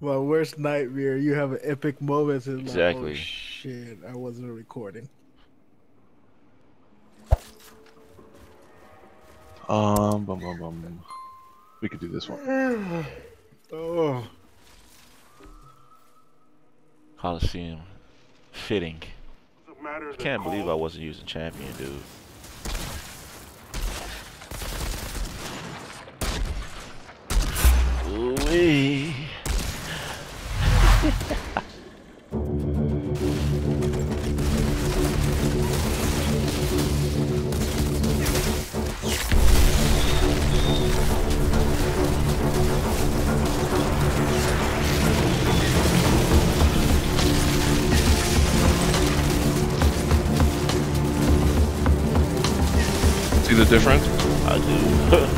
My worst nightmare. You have an epic moment and like, oh Exactly. shit, I wasn't recording. Bum bum bum. We could do this one. Oh. Coliseum. Fitting. I can't believe I wasn't using champion, dude. Ooh-wee. See the difference? I do.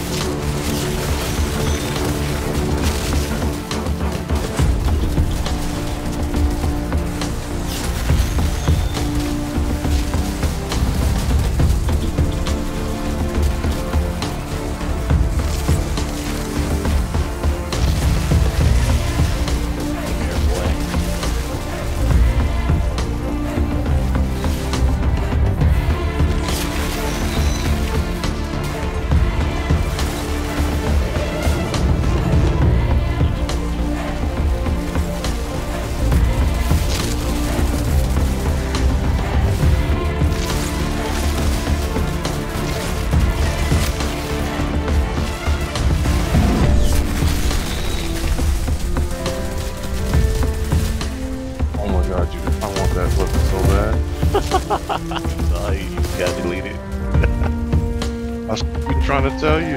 Oh my god, I want that weapon so bad. No, you got deleted. I was trying to tell you.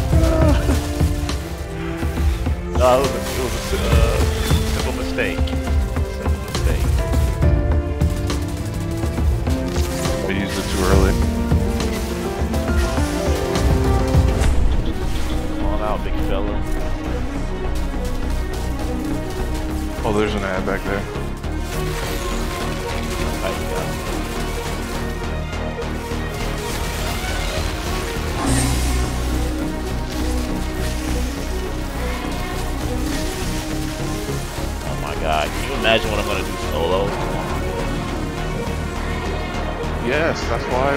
No, it was a simple mistake. Simple mistake. I used it too early. Come on out, big fella. Oh, there's an ad back there. Right, you got it. Oh my god, can you imagine what I'm gonna do solo? Yes, that's why.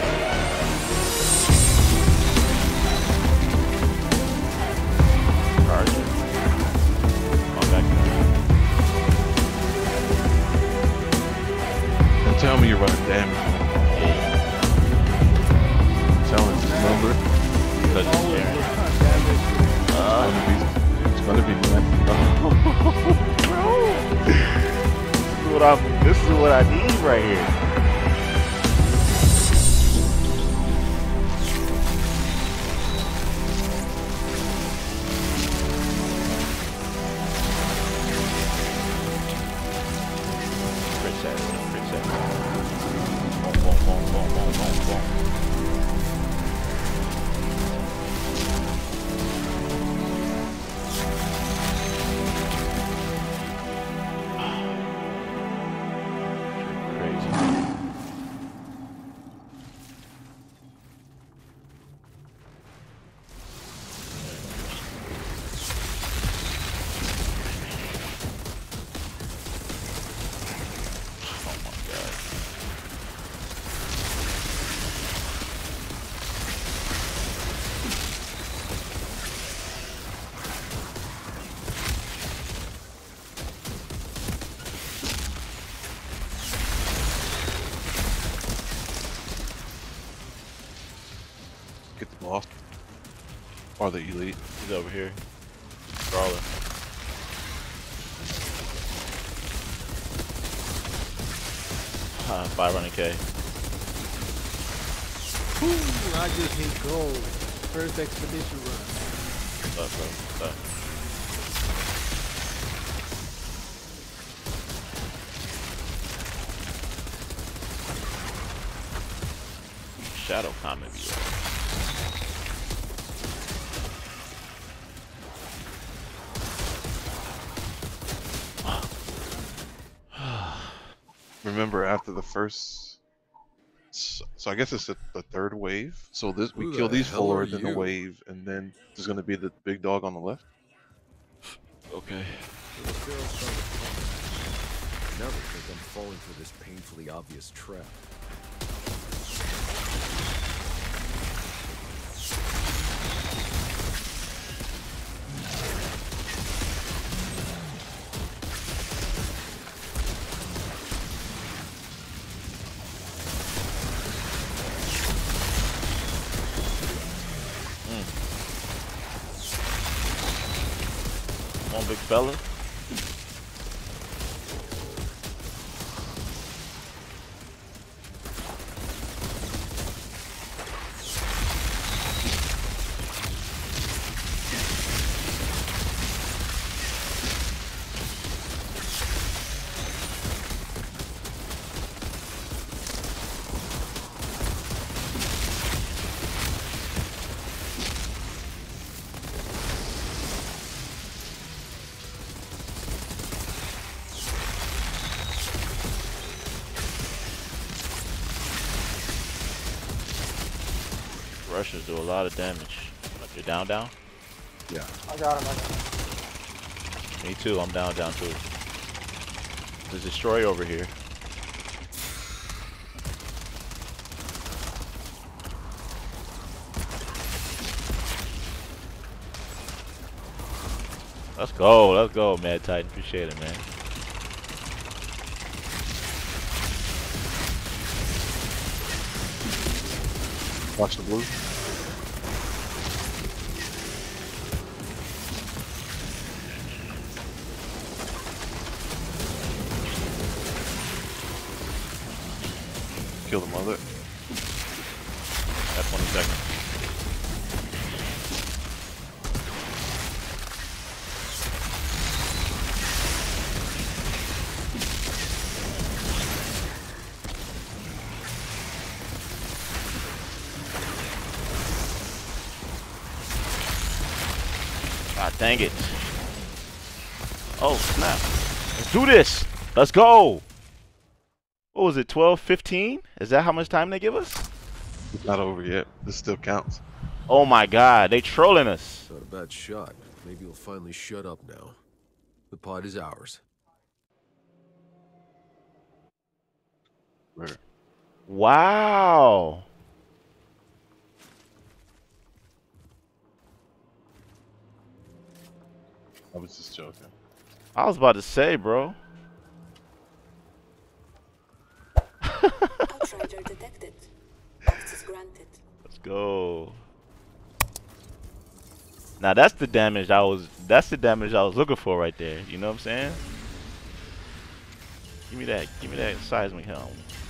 Charger. Come on back. And tell me you're running damage. Tell me this number. Because it's sharing. It's gonna be nice. This is what I need right here. Princess. Boom, boom, boom, boom, boom, boom, boom. Crazy. Oh my god. Get the boss. Or the elite. He's over here. Crawler. Ah, 500k. Ooh, I just hit gold. First expedition run. What's up, bro? What's up? Shadow Comet viewer. Remember after the first, so I guess it's the third wave. So this we Who kill the these hell four, are then the you? wave, and then there's gonna be the big dog on the left. Okay. Still found a comment. Now they think I'm falling for this painfully obvious trap. One big fella. Russians do a lot of damage. You're down? Yeah. I got him. Me too, I'm down too. There's a destroyer over here. Let's go, Mad Titan. Appreciate it, man. Watch the blue. Kill the mother. That's 20 seconds. God dang it. Oh, snap. Let's do this. Let's go. What was it, 12, 15? Is that how much time they give us? It's not over yet. This still counts. Oh my god, they trolling us. Not a bad shot. Maybe you'll finally shut up now. The pod is ours. Where? Wow. I was just joking. I was about to say, bro. Outrider detected. Access granted. Let's go. Now that's the damage I was looking for right there. You know what I'm saying? Give me that seismic helm.